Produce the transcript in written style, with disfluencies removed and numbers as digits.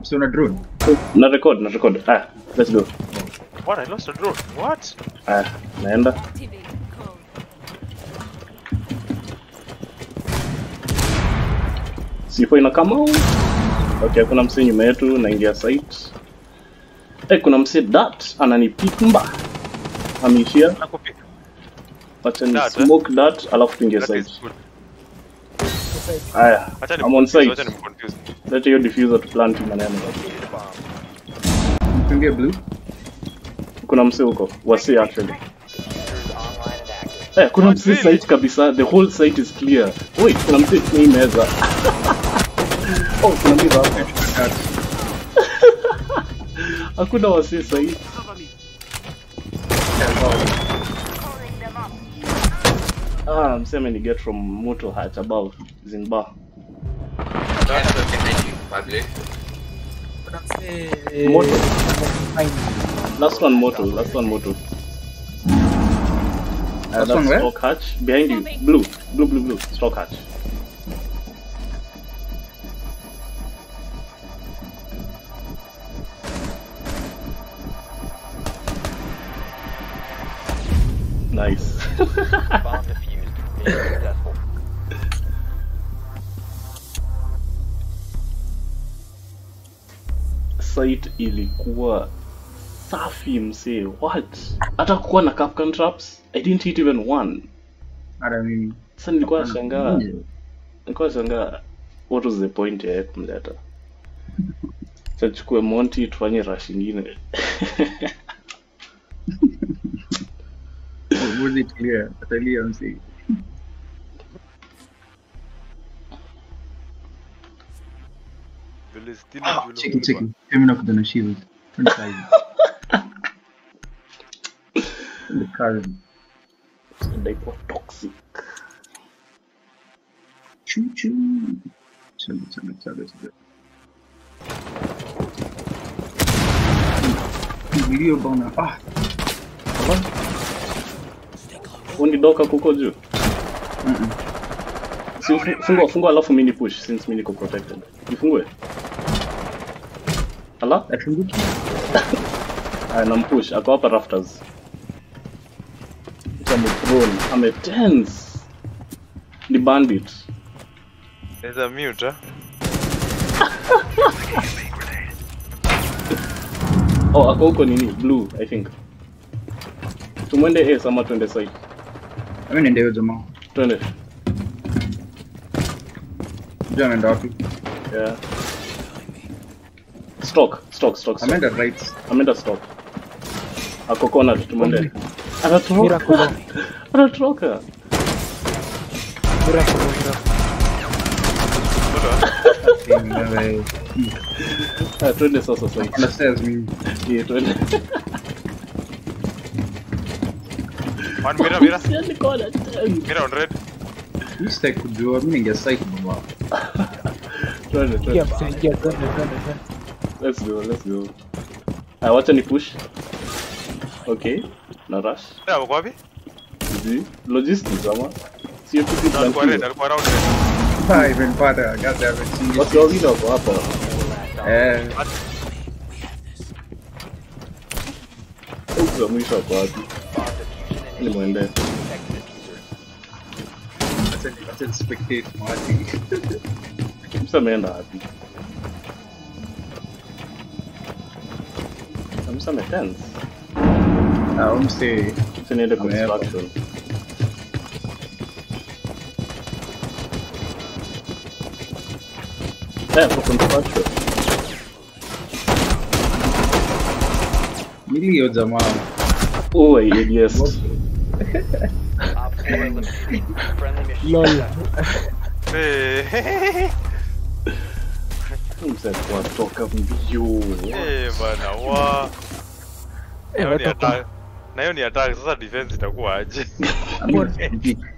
So na drone. Na record. Let's go. What? I lost a drone. What? Naenda. Sipo ina kama. Okay, kuna msee nyuma yetu naingia site. Kuna msee dat ananipick mba. Ameishia. Nakupika. Acha ni smoke dat alafu tuingie site. Aya, I'm on site. Let your diffuser to plant maneno. Tuingie blue. Kuna msee huko. Wasi actually. Kuna msee site kabisa. The whole site is clear. Wait, kuna msee ni meza. Oh, kuna msee hapo. Hakuna wasi site. I'm saying get from motor hatch above Zinba. Motor. Last one motor. Last one That's where? stock hatch behind you. Blue. Stock hatch. Nice. Bomb defused. Mission successful. Site ilikuwa safi msee. What? Hata kuwa na Capcan traps? I didn't hit even one. Ara mimi. Sasa nilikuwa nashangaa. What was the point ya kumleta? Chachukue Monty tufanye rush nyingine. Was it clear? Atalia msee. Check. Mimi nakuja na shield. Inside. The car. They were toxic. Choo. Chalo. Video bona. Unidoka kuko juu. Si fungua alafu mini push since mini niko protected. Ifungue. Ala? Afunguki. Nampush ako hapa rafters. I'm a tense. Ni bandit. There's a mute, huh? Oh, ako huko nini? Blue, I think. Tumwende A sama twende side. Mimi nende hiyo jamaa. Twende. Jana ndo wapi? Yeah. Stock. Amenda right. Amenda stock. Ako corner tumwende. Anatoroka. Twende sasa side. Understands me. Yeah, twende. One mira. Mira on red. Hii stack kujua mimi ninge site baba. Twende. Let's go. Wacha ni push. Okay. Na rush. Wako wapi? Logistics ama. Sio kitu plan. Alikuwa round red. Imenipata. Goddamn it. Watu wawili wako hapa. Uko mwisho kwa wapi? Ni mwende. Acha spectate mwati. Msameenda wapi? Msame tense. Mse. Tunaenda construction. For construction. Milio jamaa. Oh, yes. Op 4 eliminated. Friendly mission. LOL. Msako toka mbio. Bana wa. Na hiyo ni attack sasa defense itakuwa aje?